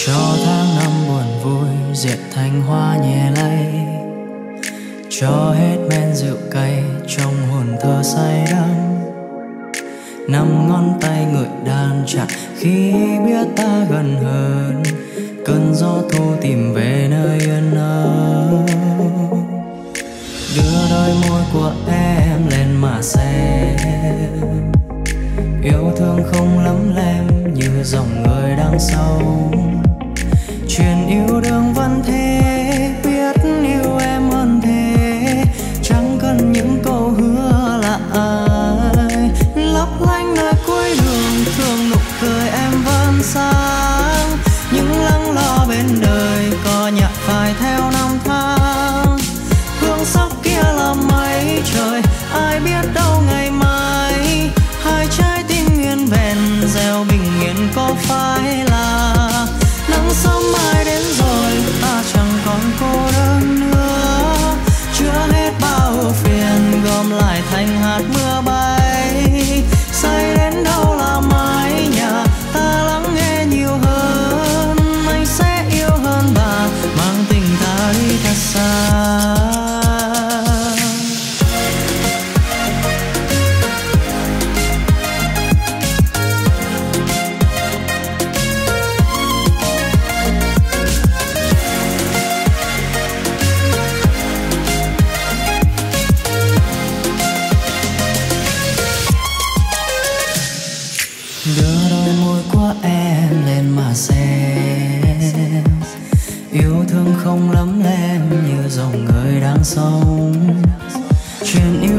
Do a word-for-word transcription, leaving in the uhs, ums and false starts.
cho tháng năm buồn vui diệt thành hoa nhẹ lay, cho hết men rượu cay trong hồn thơ say đắm. Năm ngón tay ngợi đàn chặt khi biết ta gần hơn, cơn gió thu tìm về nơi yên âu. Đưa đôi môi của em lên mà xem, yêu thương không lấm lem như dòng người đang sâu. Chuyện yêu đương vẫn thế, biết yêu em hơn thế, chẳng cần những câu hứa là ai. Lấp lánh nơi cuối đường, thương nụ cười em vẫn sáng. Những lắng lo bên đời có nhặt phải theo năm tháng. Hương sắc kia là mây trời, ai biết đâu ngày mai. Hai trái tim nguyên vẹn gieo bình yên có phải là nắng sớm mai đến rồi, ta chẳng còn cô đơn nữa. Chữa hết bao phiền gom lại thành hạt mưa bay. Say đến đâu là mái nhà, ta lắng nghe nhiều hơn. Anh sẽ yêu hơn và mang tình ta đi thật xa. Đưa đôi môi của em lên mà xem, yêu thương không lấm lem như dòng người đang sống. Chuyện yêu